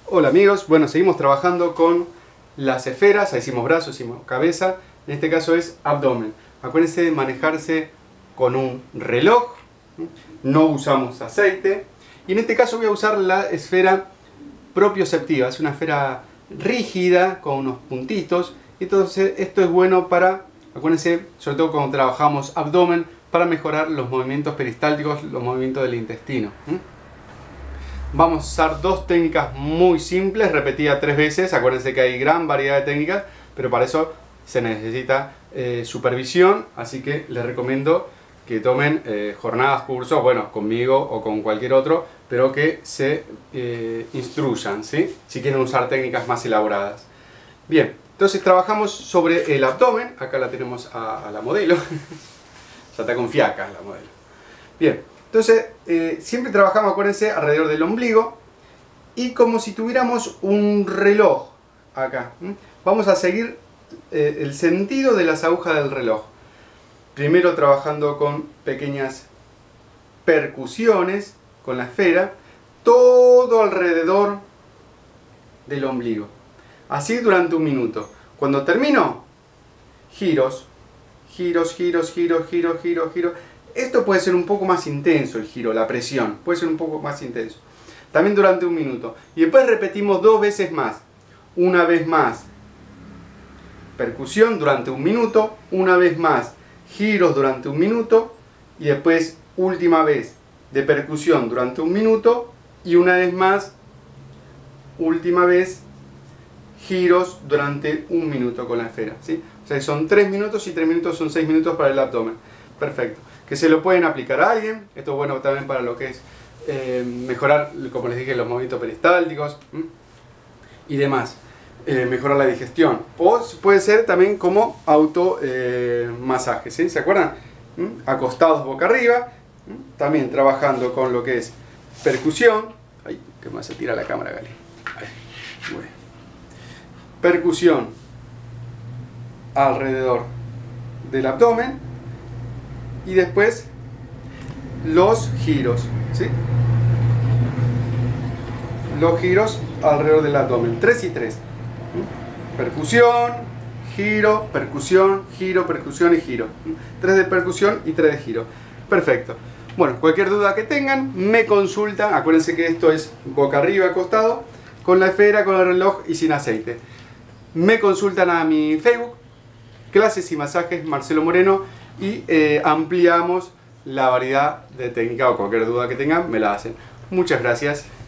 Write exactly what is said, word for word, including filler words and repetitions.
Hola amigos, bueno, seguimos trabajando con las esferas, ahí hicimos brazos, hicimos cabeza, en este caso es abdomen. Acuérdense de manejarse con un reloj, no usamos aceite, y en este caso voy a usar la esfera propioceptiva, es una esfera rígida con unos puntitos, entonces esto es bueno para, acuérdense, sobre todo cuando trabajamos abdomen, para mejorar los movimientos peristálticos, los movimientos del intestino. Vamos a usar dos técnicas muy simples, repetidas tres veces. Acuérdense que hay gran variedad de técnicas, pero para eso se necesita eh, supervisión, así que les recomiendo que tomen eh, jornadas, cursos, bueno, conmigo o con cualquier otro, pero que se eh, instruyan, ¿sí? Si quieren usar técnicas más elaboradas. Bien, entonces trabajamos sobre el abdomen. Acá la tenemos a, a la modelo. Ya está con fiaca la modelo. Bien. Entonces, eh, siempre trabajamos, acuérdense, alrededor del ombligo y como si tuviéramos un reloj acá. ¿Mm? Vamos a seguir eh, el sentido de las agujas del reloj. Primero trabajando con pequeñas percusiones con la esfera, todo alrededor del ombligo. Así durante un minuto. Cuando termino, giros, giros, giros, giros, giros, giros, giros. Esto puede ser un poco más intenso el giro, la presión, puede ser un poco más intenso. También durante un minuto. Y después repetimos dos veces más. Una vez más, percusión durante un minuto. Una vez más, giros durante un minuto. Y después, última vez, de percusión durante un minuto. Y una vez más, última vez, giros durante un minuto con la esfera, ¿sí? O sea, son tres minutos y tres minutos son seis minutos para el abdomen. Perfecto. Que se lo pueden aplicar a alguien. Esto es bueno también para lo que es eh, mejorar, como les dije, los movimientos peristálticos ¿m? y demás. Eh, mejorar la digestión. O puede ser también como auto eh, masaje, ¿sí? ¿Se acuerdan? ¿M? Acostados boca arriba. ¿M? También trabajando con lo que es percusión. Ay, que me se tira la cámara, Gali. Ay, bueno. Percusión alrededor del abdomen. Y después los giros, ¿sí? Los giros alrededor del abdomen, tres y tres. Percusión, giro, percusión, giro, percusión y giro. tres de percusión y tres de giro. Perfecto. Bueno, cualquier duda que tengan, me consultan. Acuérdense que esto es boca arriba, acostado, con la esfera, con el reloj y sin aceite. Me consultan a mi Facebook, Clases y Masajes Marcelo Moreno, y eh, ampliamos la variedad de técnicas o cualquier duda que tengan me la hacen. Muchas gracias.